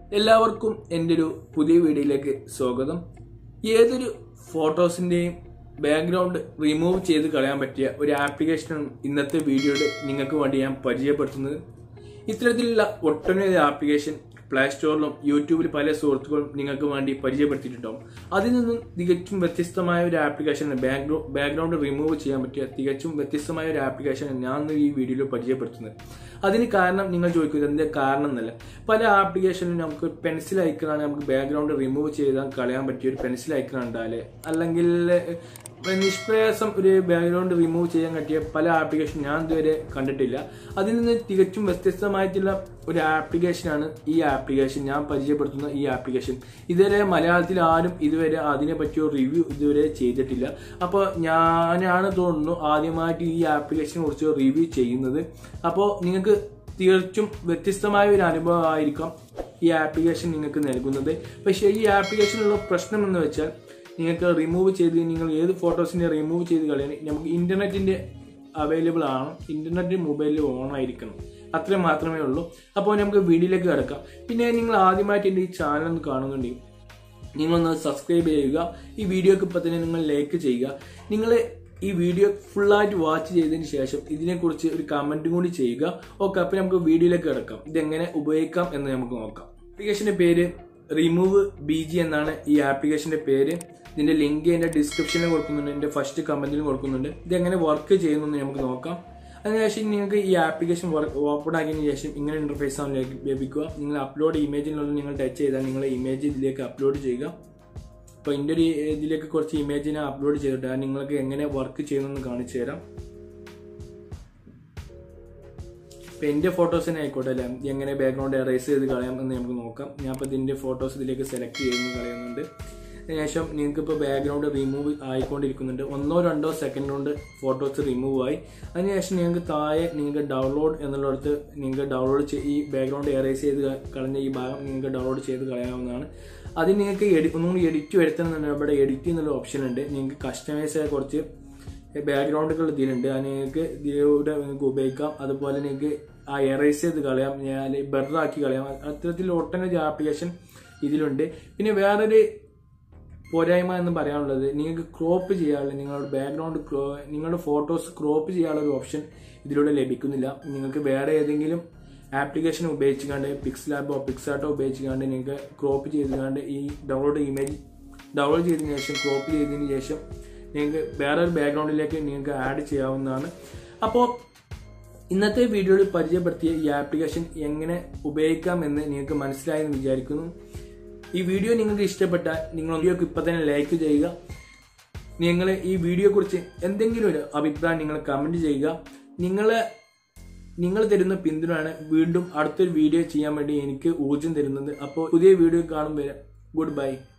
എല്ലാവർക്കും എൻ്റെ ഒരു പുതിയ വീഡിയോയിലേക്ക് സ്വാഗതം. ഏതൊരു ഫോട്ടോസിൻ്റെയും ബാക്ക്ഗ്രൗണ്ട് റിമൂവ് ചെയ്ത് കളയാൻ പറ്റിയ ഒരു ആപ്ലിക്കേഷനാണ് ഇന്നത്തെ വീഡിയോയിൽ നിങ്ങൾക്ക് വേണ്ടി ഞാൻ പരിചയപ്പെടുത്തുന്നത്. ഇത്തരത്തിലുള്ള ഒട്ടനവധി ആപ്ലിക്കേഷൻ പ്ലേ സ്റ്റോറിലും യൂട്യൂബിൽ പല സുഹൃത്തുക്കളും നിങ്ങൾക്ക് വേണ്ടി പരിചയപ്പെടുത്തിയിട്ടുണ്ടാവും. അതിൽ നിന്നും തികച്ചും വ്യത്യസ്തമായ ഒരു ആപ്ലിക്കേഷനാണ് ബാക്ക്ഗ്രൗണ്ട് റിമൂവ് ചെയ്യാൻ പറ്റിയ തികച്ചും വ്യത്യസ്തമായ ഒരു ആപ്ലിക്കേഷനാണ് ഞാൻ ഈ വീഡിയോയിൽ പരിചയപ്പെടുത്തുന്നത്. അതിന് കാരണം നിങ്ങൾ ചോദിക്കുന്നത് എന്താ കാരണം എന്നല്ല, പല ആപ്ലിക്കേഷനിലും നമുക്ക് പെൻസിൽ ഐക്കണാണ് നമുക്ക് ബാക്ക്ഗ്രൗണ്ട് റിമൂവ് ചെയ്താൽ കളയാൻ പറ്റിയ ഒരു പെൻസിൽ ഐക്കൺ ഉണ്ടാല്, അല്ലെങ്കിൽ നിഷ്പ്രയാസം ഒരു ബാക്ക്ഗ്രൗണ്ട് റിമൂവ് ചെയ്യാൻ പറ്റിയ പല ആപ്ലിക്കേഷൻ ഞാൻ ഇതുവരെ കണ്ടിട്ടില്ല. അതിൽ നിന്ന് തികച്ചും വ്യത്യസ്തമായിട്ടുള്ള ഒരു ആപ്ലിക്കേഷനാണ് ഈ ആപ്ലിക്കേഷൻ, ഞാൻ പരിചയപ്പെടുത്തുന്ന ഈ ആപ്ലിക്കേഷൻ. ഇതുവരെ മലയാളത്തിൽ ആരും ഇതുവരെ അതിനെ പറ്റിയ റിവ്യൂ ഇതുവരെ ചെയ്തിട്ടില്ല. അപ്പോൾ ഞാനാണ് തോന്നുന്നു ആദ്യമായിട്ട് ഈ ആപ്ലിക്കേഷനെ കുറിച്ച് റിവ്യൂ ചെയ്യുന്നത്. അപ്പോൾ നിങ്ങൾക്ക് തീർച്ചും വ്യത്യസ്തമായ ഒരു അനുഭവമായിരിക്കാം ഈ ആപ്ലിക്കേഷൻ നിങ്ങൾക്ക് നൽകുന്നത്. പക്ഷേ ഈ ആപ്ലിക്കേഷനുള്ള പ്രശ്നം എന്ന് വെച്ചാൽ, നിങ്ങൾക്ക് റിമൂവ് ചെയ്ത് നിങ്ങൾ ഏത് ഫോട്ടോസിനെ റിമൂവ് ചെയ്ത് കളയാൻ നമുക്ക് ഇന്റർനെറ്റിന്റെ അവൈലബിൾ ആണ്, ഇന്റർനെറ്റ് മൊബൈലിൽ ഓൺ ആയിരിക്കണം, അത്രയും മാത്രമേ ഉള്ളൂ. അപ്പോൾ നമുക്ക് വീഡിയോയിലേക്ക് കിടക്കാം. പിന്നെ നിങ്ങൾ ആദ്യമായിട്ട് എൻ്റെ ഈ ചാനൽ ഒന്ന് കാണുന്നുണ്ടെങ്കിൽ നിങ്ങളൊന്ന് സബ്സ്ക്രൈബ് ചെയ്യുക. ഈ വീഡിയോക്ക് ഇപ്പം തന്നെ നിങ്ങൾ ലൈക്ക് ചെയ്യുക. നിങ്ങൾ ഈ വീഡിയോ ഫുള്ളായിട്ട് വാച്ച് ചെയ്തതിന് ശേഷം ഇതിനെക്കുറിച്ച് ഒരു കമന്റും കൂടി ചെയ്യുക. ഓക്കെ, അപ്പോൾ നമുക്ക് വീഡിയോയിലേക്ക് കിടക്കാം. ഇതെങ്ങനെ ഉപയോഗിക്കാം എന്ന് നമുക്ക് നോക്കാം. ആപ്ലിക്കേഷന്റെ പേര് റിമൂവ് BG എന്നാണ് ഈ ആപ്ലിക്കേഷന്റെ പേര്. ഇതിന്റെ ലിങ്ക് എന്റെ ഡിസ്ക്രിപ്ഷനിൽ കൊടുക്കുന്നുണ്ട്, എന്റെ ഫസ്റ്റ് കമന്റിലും കൊടുക്കുന്നുണ്ട്. ഇതെങ്ങനെ വർക്ക് ചെയ്യുന്നു നമുക്ക് നോക്കാം. അതിനുശേഷം നിങ്ങൾക്ക് ഈ ആപ്ലിക്കേഷൻ ഓപ്പൺ ആക്കിയതിനു ശേഷം ഇങ്ങനെ ഇന്റർഫേസ് ആണ് ലഭിക്കുക. നിങ്ങൾ അപ്ലോഡ് ഇമേജിനുള്ള നിങ്ങൾ ടച്ച് ചെയ്താൽ നിങ്ങൾ ഇമേജ് ഇതിലേക്ക് അപ്ലോഡ് ചെയ്യുക. അപ്പോൾ ഇതിൻ്റെ ഒരു ഇതിലേക്ക് കുറച്ച് ഇമേജ് ഞാൻ അപ്ലോഡ് ചെയ്തിട്ട് നിങ്ങൾക്ക് എങ്ങനെ വർക്ക് ചെയ്യുന്നു കാണിച്ചു തരാം. ഇപ്പം എൻ്റെ ഫോട്ടോസ് തന്നെ ആയിക്കോട്ടെ അല്ലേ, എങ്ങനെ ബാക്ക്ഗ്രൗണ്ട് എറേസ് ചെയ്ത് കളയാം എന്ന് നമുക്ക് നോക്കാം. ഞാൻ ഇപ്പോൾ ഇതിൻ്റെ ഫോട്ടോസ് ഇതിലേക്ക് സെലക്ട് ചെയ്യുന്നു കളയുന്നുണ്ട്. അതിനുശേഷം നിങ്ങൾക്ക് ഇപ്പോൾ ബാക്ക്ഗ്രൗണ്ട് റിമൂവ് ആയിക്കൊണ്ടിരിക്കുന്നുണ്ട്. 1-2 സെക്കൻഡ് കൊണ്ട് ഫോട്ടോസ് റിമൂവ് ആയി. അതിനുശേഷം നിങ്ങൾക്ക് താഴെ നിങ്ങൾക്ക് ഡൗൺലോഡ് എന്നുള്ളിടത്ത് നിങ്ങൾക്ക് ഡൗൺലോഡ് ഈ ബാക്ക്ഗ്രൗണ്ട് എറേസ് ചെയ്ത് കളഞ്ഞ ഈ ഭാഗം നിങ്ങൾക്ക് ഡൗൺലോഡ് ചെയ്ത് കളയാവുന്നതാണ്. അത് നിങ്ങൾക്ക് ഒന്നുകൂടി എഡിറ്റ് വരുത്തുന്നുണ്ട്. ഇവിടെ എഡിറ്റ് എന്നുള്ള ഓപ്ഷൻ ഉണ്ട്. നിങ്ങൾക്ക് കസ്റ്റമൈസ് ആയ കുറച്ച് ബാക്ക്ഗ്രൗണ്ടുകൾ ഇതിലുണ്ട്, അത് നിങ്ങൾക്ക് ഇതിലൂടെ നിങ്ങൾക്ക് ഉപയോഗിക്കാം. അതുപോലെ നിങ്ങൾക്ക് ആ എറേസ് ചെയ്ത് കളയാം, ഞാൻ ബെറ്ററാക്കി കളയാം. അത്തരത്തിൽ ഒട്ടനവധി ആപ്ലിക്കേഷൻ ഇതിലുണ്ട്. പിന്നെ വേറൊരു പോരായ്മ എന്ന് പറയാനുള്ളത്, നിങ്ങൾക്ക് ക്രോപ്പ് ചെയ്യാനുള്ള നിങ്ങളുടെ ബാക്ക്ഗ്രൗണ്ട് നിങ്ങളുടെ ഫോട്ടോസ് ക്രോപ്പ് ചെയ്യാനുള്ള ഒരു ഓപ്ഷൻ ഇതിലൂടെ ലഭിക്കുന്നില്ല. നിങ്ങൾക്ക് വേറെ ഏതെങ്കിലും ആപ്ലിക്കേഷൻ ഉപയോഗിച്ചുകൊണ്ട് പിക്സലാബോ പിക്സാർട്ടോ ഉപയോഗിച്ചുകൊണ്ട് നിങ്ങൾക്ക് ക്രോപ്പ് ചെയ്തുകൊണ്ട് ഈ ഇമേജ് ഡൗൺലോഡ് ചെയ്തതിനു ശേഷം ക്രോപ്പ് ചെയ്തതിന് ശേഷം നിങ്ങൾക്ക് വേറൊരു ബാക്ക്ഗ്രൗണ്ടിലേക്ക് നിങ്ങൾക്ക് ആഡ് ചെയ്യാവുന്നതാണ്. അപ്പോൾ ഇന്നത്തെ വീഡിയോയിൽ പരിചയപ്പെടുത്തിയ ഈ ആപ്ലിക്കേഷൻ എങ്ങനെ ഉപയോഗിക്കാമെന്ന് നിങ്ങൾക്ക് മനസ്സിലായെന്ന് വിചാരിക്കുന്നു. ഈ വീഡിയോ നിങ്ങൾക്ക് ഇഷ്ടപ്പെട്ടാൽ നിങ്ങൾ വീഡിയോക്ക് ഇപ്പം തന്നെ ലൈക്ക് ചെയ്യുക. നിങ്ങൾ ഈ വീഡിയോയെ കുറിച്ച് എന്തെങ്കിലും ഒരു അഭിപ്രായം നിങ്ങൾ കമന്റ് ചെയ്യുക. നിങ്ങൾ തരുന്ന പിന്തുണയാണ് വീണ്ടും അടുത്തൊരു വീഡിയോ ചെയ്യാൻ വേണ്ടി എനിക്ക് ഊർജ്ജം തരുന്നത്. അപ്പോൾ പുതിയ വീഡിയോ കാണുമ്പോൾ ഗുഡ് ബൈ.